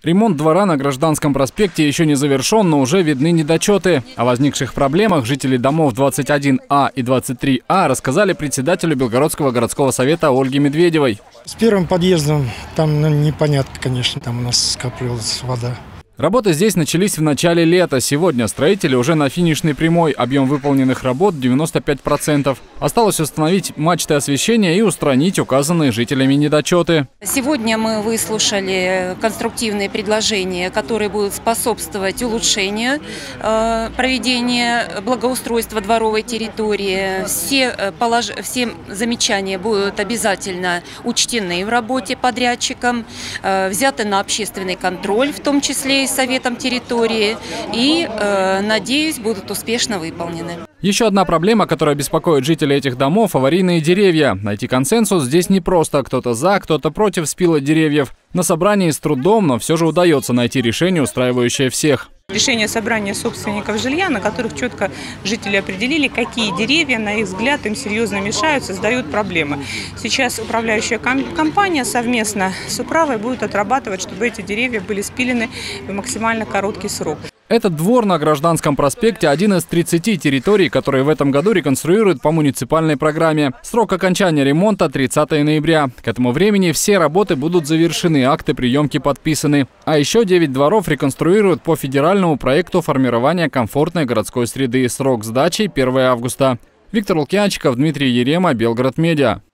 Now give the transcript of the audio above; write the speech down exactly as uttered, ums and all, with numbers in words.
Ремонт двора на Гражданском проспекте еще не завершен, но уже видны недочеты. О возникших проблемах жители домов двадцать один А и двадцать три А рассказали председателю Белгородского городского совета Ольге Медведевой. С первым подъездом там ну, непонятно, конечно, там у нас скапливалась вода. Работы здесь начались в начале лета. Сегодня строители уже на финишной прямой. Объем выполненных работ девяносто пять процентов. Осталось установить мачты освещения и устранить указанные жителями недочеты. Сегодня мы выслушали конструктивные предложения, которые будут способствовать улучшению э, проведения благоустройства дворовой территории. Все, э, полож... Все замечания будут обязательно учтены в работе подрядчиком, э, взяты на общественный контроль, в том числе и советом территории, и, э, надеюсь, будут успешно выполнены. Еще одна проблема, которая беспокоит жителей этих домов – аварийные деревья. Найти консенсус здесь непросто. Кто-то за, кто-то против спила деревьев. На собрании с трудом, но все же удается найти решение, устраивающее всех. Решение собрания собственников жилья, на которых четко жители определили, какие деревья, на их взгляд, им серьезно мешают, создают проблемы. Сейчас управляющая компания совместно с управой будет отрабатывать, чтобы эти деревья были спилены в максимально короткий срок. Этот двор на Гражданском проспекте – один из тридцати территорий, которые в этом году реконструируют по муниципальной программе. Срок окончания ремонта – тридцатое ноября. К этому времени все работы будут завершены, акты приемки подписаны. А еще девять дворов реконструируют по федеральному проекту формирования комфортной городской среды. Срок сдачи – первое августа. Виктор Лукьянчиков, Дмитрий Ерема, Белгород Медиа.